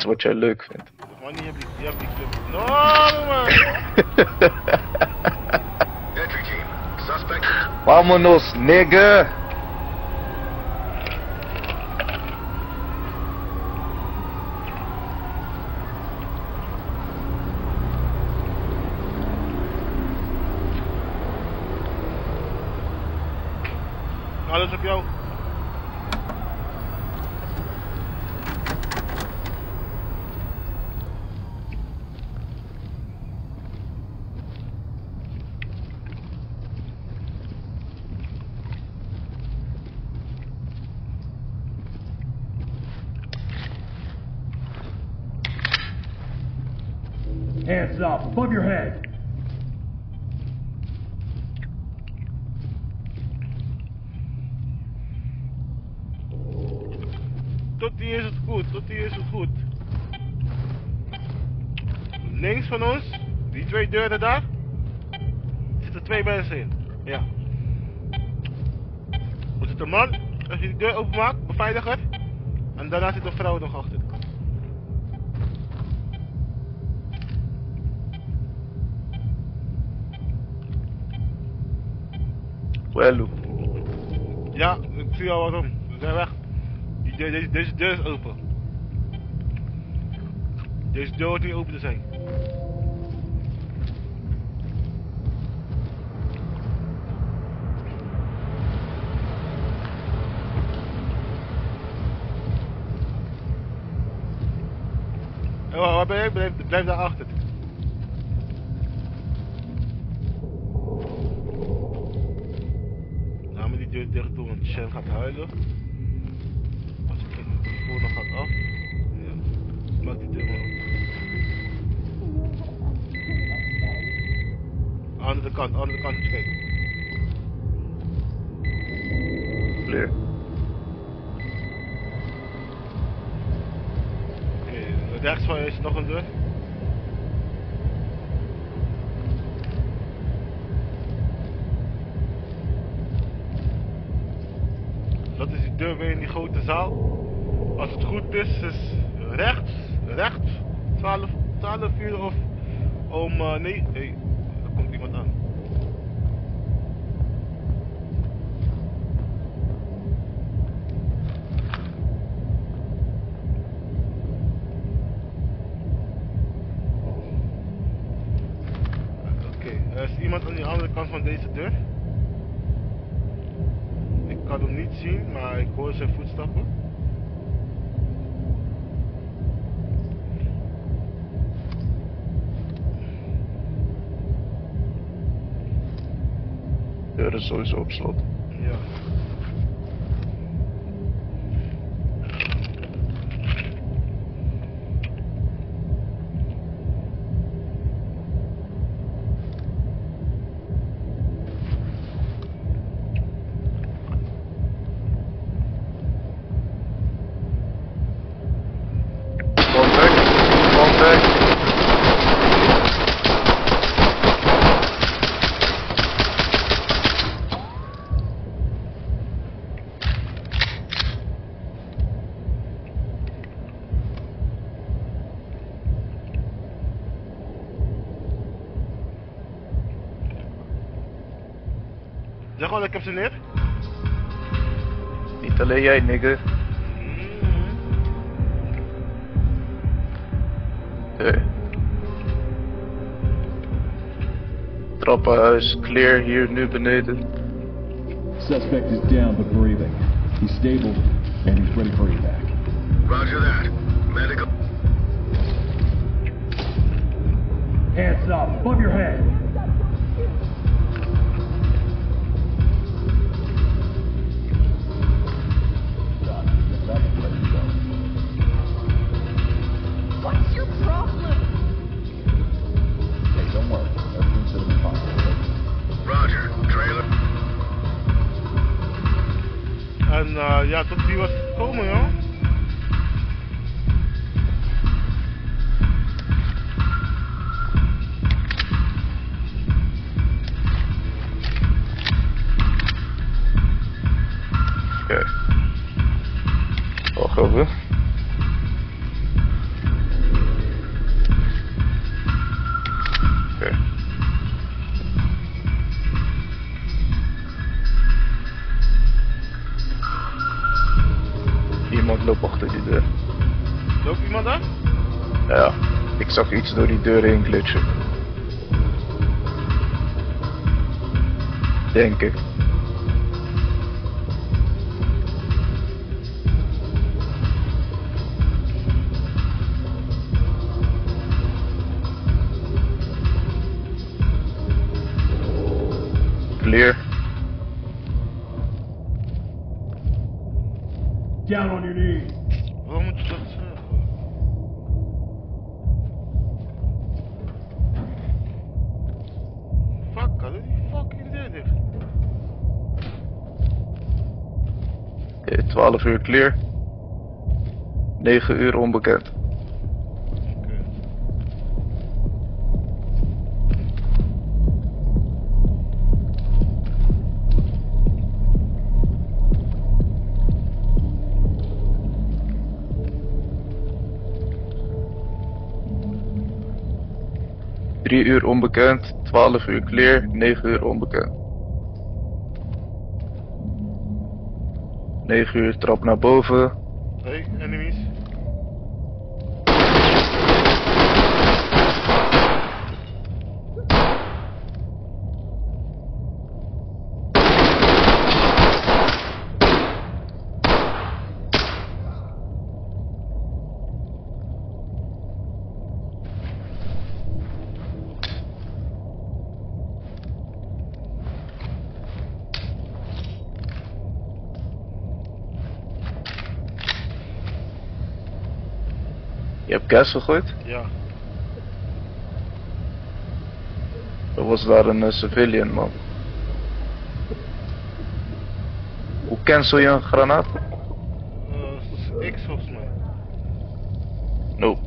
is wat jij leuk vindt. Maar niet je hebt die club. No man! Entry team. Suspect. Vamonos, nigga! Alles op jou. Hands up, above your head. Tot die is het goed, tot die is het goed. Links van ons, die twee deuren daar, zitten twee mensen in. Ja. Er zit een man, als je die deur openmaakt, beveiliger. En daarna zit een vrouw nog achter. Wello. Ja, ik zie al waarom. We zijn weg. Deze deur is open. Deze deur hoort niet open te zijn. Oh, waar ben je? Blijf daar achter. Nou, met die deur dicht doen, want Shen gaat huilen. Als ik de telefoon nog gaat af. Ja. Maak die deur maar op. Andere kant, eens kijken. Clear. Oké, rechts van je is nog een deur. Dat is die deur weer in die grote zaal. Als het goed is rechts, 12 uur of om, nee, er komt iemand aan. Oké, er is iemand aan de andere kant van deze deur. Ik kan hem niet zien, maar ik hoor zijn voetstappen. Deur is sowieso op slot. Ja. Contact. Zeg gewoon, ik heb ze neer. Niet alleen jij, nigga. Oké. Trappenhuis, clear hier nu beneden. Suspect is down but breathing. He's stable and he's ready for evac. Roger that. Medical. Hands up, above your head. What's your problem? Hey, don't worry. Everything's gonna be fine. Roger. Trailer. En ja, tot die was gekomen, joh. Oké. Wacht even. iemand daar? Ja, ik zag iets door die deur heen glitchen. Denk ik. Clear. Down on your knees. Waarom moet je dat zeggen? Fuck, doe die fucking deur dicht. Oké, 12 uur clear. 9 uur onbekend. Oké. 3 uur onbekend, 12 uur clear, 9 uur onbekend. 9 uur trap naar boven. Hey, enemies. Je hebt gas gegooid? Ja. Er was daar een civilian man. Hoe cancel je een granaat? X volgens mij. Nope.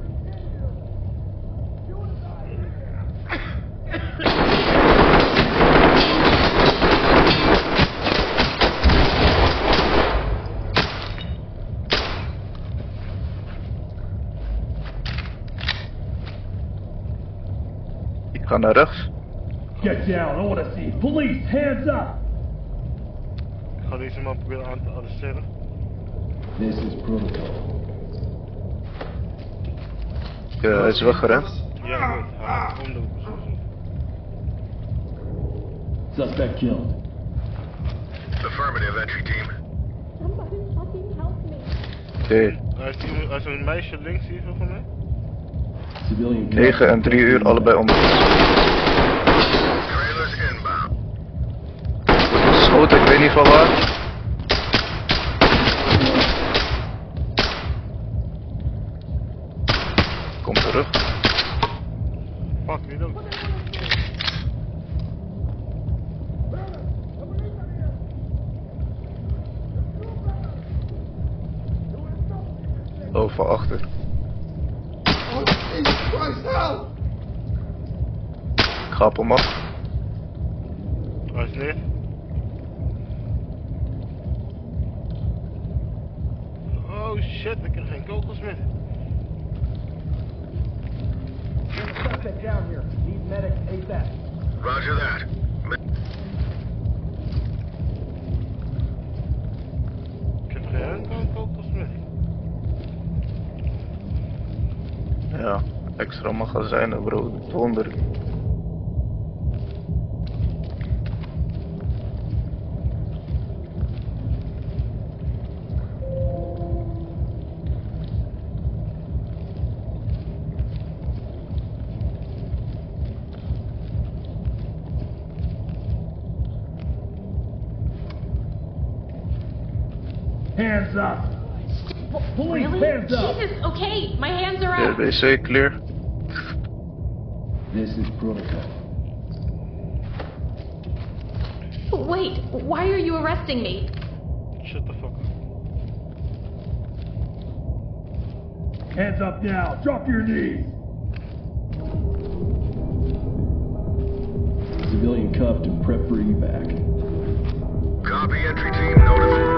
Ik ga naar rechts. Get down. I want to see. Police, hands up. Ik ga deze man proberen aan te arresteren. This is protocol. Hij is weggerend. Ja, goed. Hij gaat om de hoek sowieso. Suspect killed. Affirmative, entry team. Somebody fucking help me. Oké, Hij is een meisje links hier zo van mij. Civilian. 9 en 3 uur allebei onbekend. Trailers inbound. Schoten, ik weet niet van waar. Kom terug. Fuck, wie ook. Oh, van achter. Ik ga op hem af. Hij is neer. Oh shit, ik heb geen kogels meer. Suspect down here. Need medic ASAP. Roger that. Ik heb geen kogels meer. Ja, extra magazijnen bro, wonder. Hands up. Police, Really? hands up. Jesus, okay, my hands are De up. wc clear. This is protocol. Wait, why are you arresting me? Shut the fuck up. Hands up now. Drop your knees. Civilian cuffed and prep for evac. Copy, entry team. Notify.